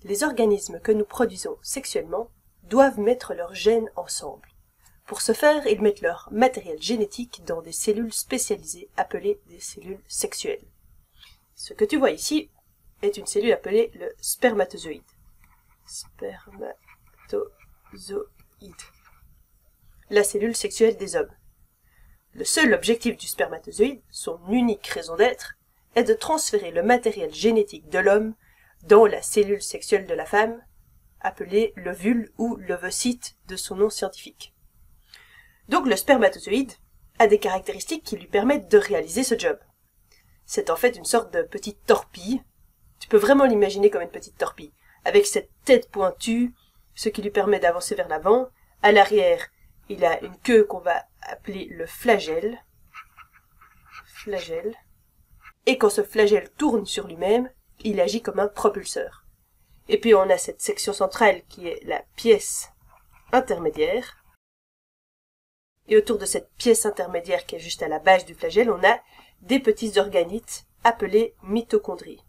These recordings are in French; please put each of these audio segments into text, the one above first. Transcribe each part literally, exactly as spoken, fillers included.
Les organismes que nous produisons sexuellement doivent mettre leurs gènes ensemble. Pour ce faire, ils mettent leur matériel génétique dans des cellules spécialisées appelées des cellules sexuelles. Ce que tu vois ici est une cellule appelée le spermatozoïde. Spermatozoïde. La cellule sexuelle des hommes. Le seul objectif du spermatozoïde, son unique raison d'être, est de transférer le matériel génétique de l'homme dans la cellule sexuelle de la femme, appelée l'ovule ou l'ovocyte de son nom scientifique. Donc le spermatozoïde a des caractéristiques qui lui permettent de réaliser ce job. C'est en fait une sorte de petite torpille. Tu peux vraiment l'imaginer comme une petite torpille, avec cette tête pointue, ce qui lui permet d'avancer vers l'avant. À l'arrière, il a une queue qu'on va appeler le flagelle. Flagelle. Et quand ce flagelle tourne sur lui-même, il agit comme un propulseur. Et puis on a cette section centrale qui est la pièce intermédiaire. Et autour de cette pièce intermédiaire qui est juste à la base du flagelle, on a des petits organites appelés mitochondries.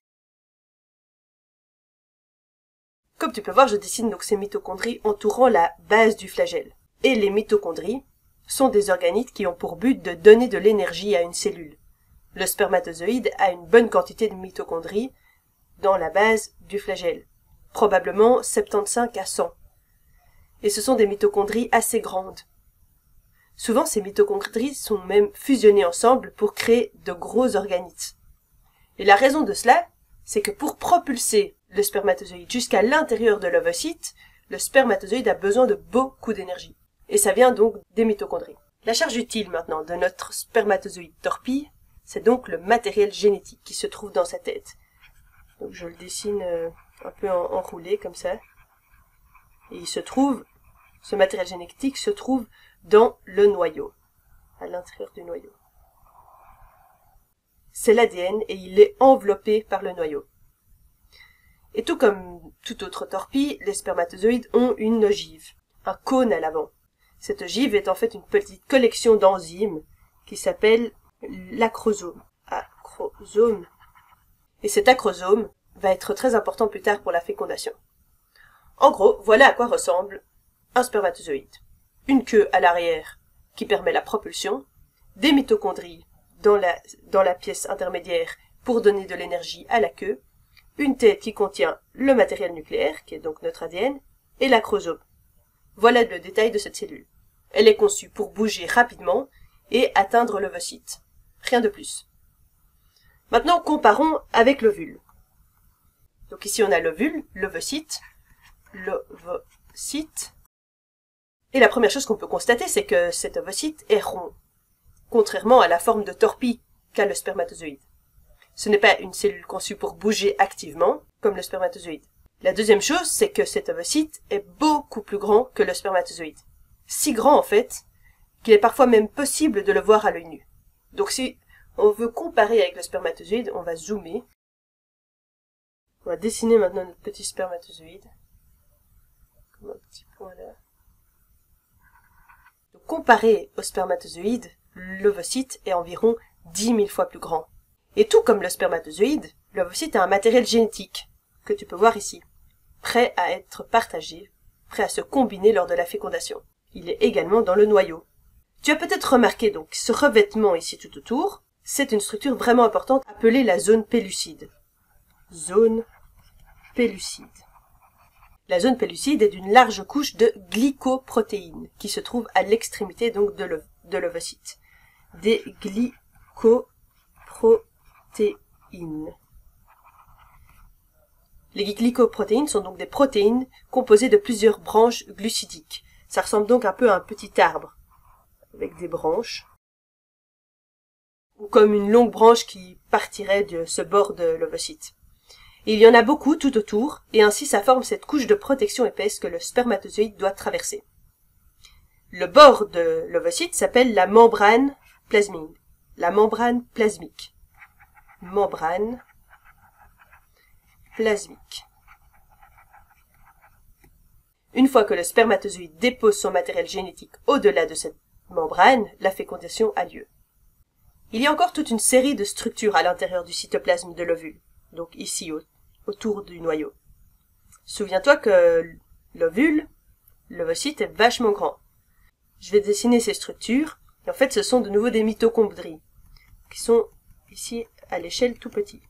Comme tu peux voir, je dessine donc ces mitochondries entourant la base du flagelle. Et les mitochondries sont des organites qui ont pour but de donner de l'énergie à une cellule. Le spermatozoïde a une bonne quantité de mitochondries dans la base du flagelle, probablement soixante-quinze à cent. Et ce sont des mitochondries assez grandes. Souvent, ces mitochondries sont même fusionnées ensemble pour créer de gros organites. Et la raison de cela, c'est que pour propulser le spermatozoïde jusqu'à l'intérieur de l'ovocyte, le spermatozoïde a besoin de beaucoup d'énergie. Et ça vient donc des mitochondries. La charge utile maintenant de notre spermatozoïde torpille, c'est donc le matériel génétique qui se trouve dans sa tête. Donc je le dessine euh, un peu en, enroulé comme ça. Et il se trouve, ce matériel génétique se trouve dans le noyau, à l'intérieur du noyau. C'est l'A D N et il est enveloppé par le noyau. Et tout comme toute autre torpille, les spermatozoïdes ont une ogive, un cône à l'avant. Cette ogive est en fait une petite collection d'enzymes qui s'appelle l'acrosome. Acrosome. Et cet acrosome va être très important plus tard pour la fécondation. En gros, voilà à quoi ressemble un spermatozoïde. Une queue à l'arrière qui permet la propulsion, des mitochondries dans la, dans la pièce intermédiaire pour donner de l'énergie à la queue, une tête qui contient le matériel nucléaire, qui est donc notre A D N, et l'acrosome. Voilà le détail de cette cellule. Elle est conçue pour bouger rapidement et atteindre l'ovocyte. Rien de plus. Maintenant, comparons avec l'ovule. Donc ici on a l'ovule, l'ovocyte, l'ovocyte. Et la première chose qu'on peut constater, c'est que cet ovocyte est rond, contrairement à la forme de torpille qu'a le spermatozoïde. Ce n'est pas une cellule conçue pour bouger activement, comme le spermatozoïde. La deuxième chose, c'est que cet ovocyte est beaucoup plus grand que le spermatozoïde. Si grand, en fait, qu'il est parfois même possible de le voir à l'œil nu. Donc si on veut comparer avec le spermatozoïde, on va zoomer. On va dessiner maintenant notre petit spermatozoïde. Comme un petit point là. Donc, comparé au spermatozoïde, l'ovocyte est environ dix mille fois plus grand. Et tout comme le spermatozoïde, l'ovocyte a un matériel génétique, que tu peux voir ici, prêt à être partagé, prêt à se combiner lors de la fécondation. Il est également dans le noyau. Tu as peut-être remarqué donc ce revêtement ici tout autour, c'est une structure vraiment importante appelée la zone pellucide. Zone pellucide. La zone pellucide est d'une large couche de glycoprotéines qui se trouve à l'extrémité donc de l'ovocyte. Des glycoprotéines. Les glycoprotéines sont donc des protéines composées de plusieurs branches glucidiques. Ça ressemble donc un peu à un petit arbre, avec des branches, ou comme une longue branche qui partirait de ce bord de l'ovocyte. Il y en a beaucoup tout autour, et ainsi ça forme cette couche de protection épaisse que le spermatozoïde doit traverser. Le bord de l'ovocyte s'appelle la membrane plasmique. La membrane plasmique. Membrane plasmique. Une fois que le spermatozoïde dépose son matériel génétique au-delà de cette membrane, la fécondation a lieu. Il y a encore toute une série de structures à l'intérieur du cytoplasme de l'ovule, donc ici au, autour du noyau. Souviens-toi que l'ovule, l'ovocyte, est vachement grand. Je vais dessiner ces structures, et en fait ce sont de nouveau des mitochondries, qui sont ici à l'échelle tout petit.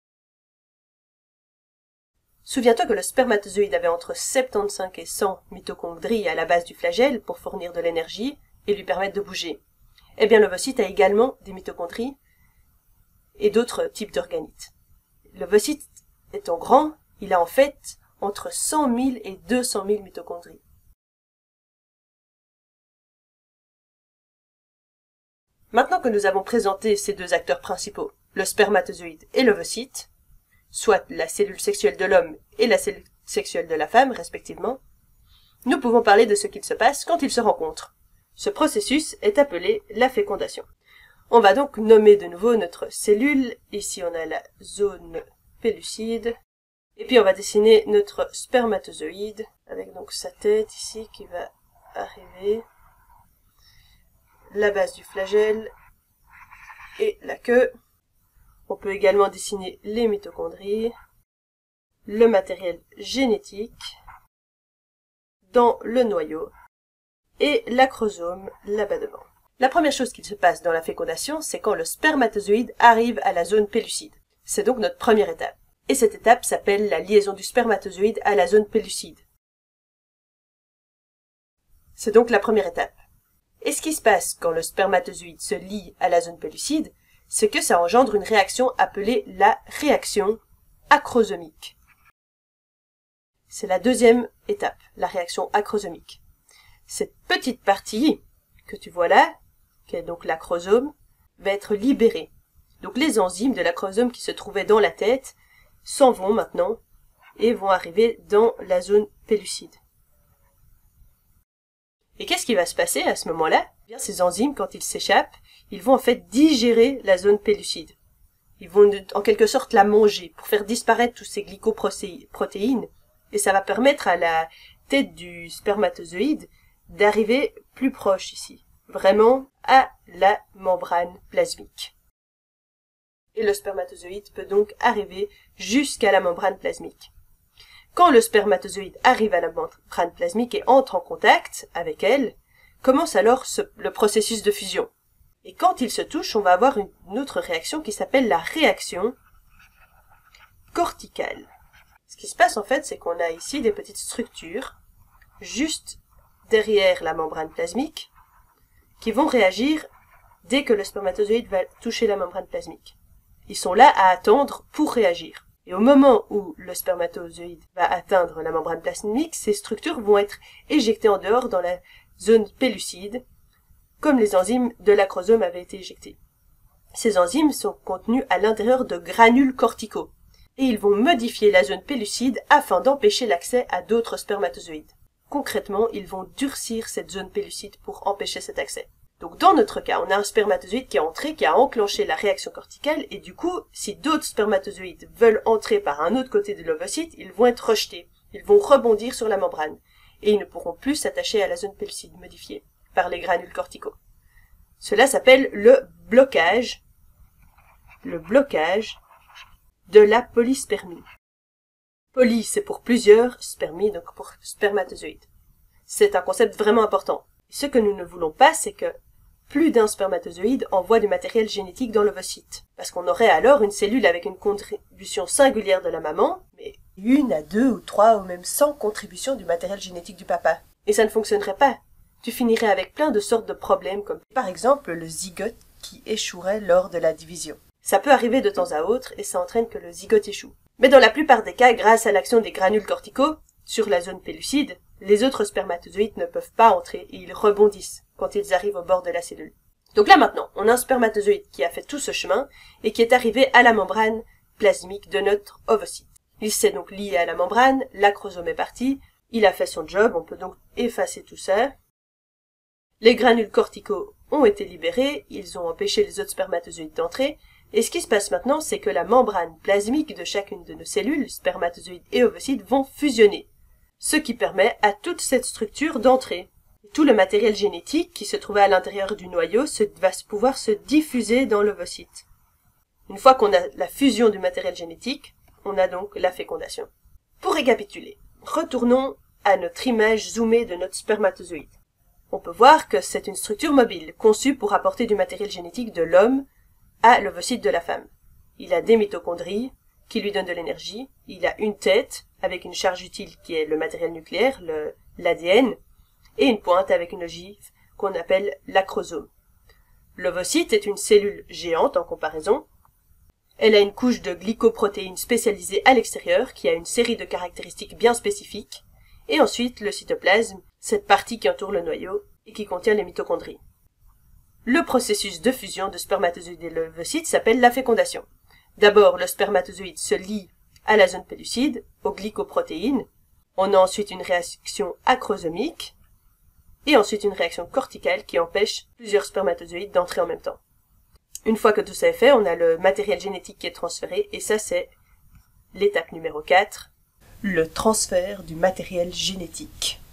Souviens-toi que le spermatozoïde avait entre soixante-quinze et cent mitochondries à la base du flagelle pour fournir de l'énergie et lui permettre de bouger. Eh bien l'ovocyte a également des mitochondries et d'autres types d'organites. L'ovocyte étant grand, il a en fait entre cent mille et deux cent mille mitochondries. Maintenant que nous avons présenté ces deux acteurs principaux, le spermatozoïde et l'ovocyte, soit la cellule sexuelle de l'homme et la cellule sexuelle de la femme, respectivement, nous pouvons parler de ce qu'il se passe quand ils se rencontrent. Ce processus est appelé la fécondation. On va donc nommer de nouveau notre cellule. Ici, on a la zone pellucide. Et puis, on va dessiner notre spermatozoïde, avec donc sa tête ici qui va arriver, la base du flagelle et la queue. On peut également dessiner les mitochondries, le matériel génétique, dans le noyau, et l'acrosome là-bas devant. La première chose qui se passe dans la fécondation, c'est quand le spermatozoïde arrive à la zone pellucide. C'est donc notre première étape. Et cette étape s'appelle la liaison du spermatozoïde à la zone pellucide. C'est donc la première étape. Et ce qui se passe quand le spermatozoïde se lie à la zone pellucide, c'est que ça engendre une réaction appelée la réaction acrosomique. C'est la deuxième étape, la réaction acrosomique. Cette petite partie que tu vois là, qui est donc l'acrosome, va être libérée. Donc les enzymes de l'acrosome qui se trouvaient dans la tête s'en vont maintenant et vont arriver dans la zone pellucide. Et qu'est-ce qui va se passer à ce moment-là? Eh bien, ces enzymes, quand ils s'échappent, ils vont en fait digérer la zone pellucide. Ils vont en quelque sorte la manger pour faire disparaître tous ces glycoprotéines et ça va permettre à la tête du spermatozoïde d'arriver plus proche ici, vraiment à la membrane plasmique. Et le spermatozoïde peut donc arriver jusqu'à la membrane plasmique. Quand le spermatozoïde arrive à la membrane plasmique et entre en contact avec elle, commence alors ce, le processus de fusion. Et quand ils se touchent, on va avoir une, une autre réaction qui s'appelle la réaction corticale. Ce qui se passe en fait, c'est qu'on a ici des petites structures, juste derrière la membrane plasmique, qui vont réagir dès que le spermatozoïde va toucher la membrane plasmique. Ils sont là à attendre pour réagir. Et au moment où le spermatozoïde va atteindre la membrane plasmique, ces structures vont être éjectées en dehors dans la zone pellucide, comme les enzymes de l'acrosome avaient été éjectées. Ces enzymes sont contenus à l'intérieur de granules corticaux, et ils vont modifier la zone pellucide afin d'empêcher l'accès à d'autres spermatozoïdes. Concrètement, ils vont durcir cette zone pellucide pour empêcher cet accès. Donc dans notre cas, on a un spermatozoïde qui est entré, qui a enclenché la réaction corticale, et du coup, si d'autres spermatozoïdes veulent entrer par un autre côté de l'ovocyte, ils vont être rejetés. Ils vont rebondir sur la membrane, et ils ne pourront plus s'attacher à la zone pellucide modifiée par les granules corticaux. Cela s'appelle le blocage, le blocage de la polyspermie. Poly, c'est pour plusieurs, spermie, donc pour spermatozoïdes. C'est un concept vraiment important. Ce que nous ne voulons pas, c'est que plus d'un spermatozoïde envoie du matériel génétique dans l'ovocyte. Parce qu'on aurait alors une cellule avec une contribution singulière de la maman, mais une à deux ou trois ou même cent contributions du matériel génétique du papa. Et ça ne fonctionnerait pas. Tu finirais avec plein de sortes de problèmes, comme par exemple le zygote qui échouerait lors de la division. Ça peut arriver de temps à autre et ça entraîne que le zygote échoue. Mais dans la plupart des cas, grâce à l'action des granules corticaux sur la zone pellucide, les autres spermatozoïdes ne peuvent pas entrer et ils rebondissent quand ils arrivent au bord de la cellule. Donc là maintenant, on a un spermatozoïde qui a fait tout ce chemin et qui est arrivé à la membrane plasmique de notre ovocyte. Il s'est donc lié à la membrane, l'acrosome est parti, il a fait son job, on peut donc effacer tout ça. Les granules corticaux ont été libérés, ils ont empêché les autres spermatozoïdes d'entrer, et ce qui se passe maintenant, c'est que la membrane plasmique de chacune de nos cellules, spermatozoïdes et ovocytes, vont fusionner, ce qui permet à toute cette structure d'entrer. Tout le matériel génétique qui se trouvait à l'intérieur du noyau se, va pouvoir se diffuser dans l'ovocyte. Une fois qu'on a la fusion du matériel génétique, on a donc la fécondation. Pour récapituler, Retournons à notre image zoomée de notre spermatozoïde. On peut voir que c'est une structure mobile, conçue pour apporter du matériel génétique de l'homme à l'ovocyte de la femme. Il a des mitochondries qui lui donnent de l'énergie, il a une tête avec une charge utile qui est le matériel nucléaire, l'A D N, et une pointe avec une ogive qu'on appelle l'acrosome. L'ovocyte est une cellule géante en comparaison. Elle a une couche de glycoprotéines spécialisées à l'extérieur qui a une série de caractéristiques bien spécifiques, et ensuite le cytoplasme, cette partie qui entoure le noyau et qui contient les mitochondries. Le processus de fusion de spermatozoïde et l'ovocyte s'appelle la fécondation. D'abord, le spermatozoïde se lie à la zone pellucide, aux glycoprotéines. On a ensuite une réaction acrosomique, et ensuite une réaction corticale qui empêche plusieurs spermatozoïdes d'entrer en même temps. Une fois que tout ça est fait, on a le matériel génétique qui est transféré, et ça c'est l'étape numéro quatre, le transfert du matériel génétique.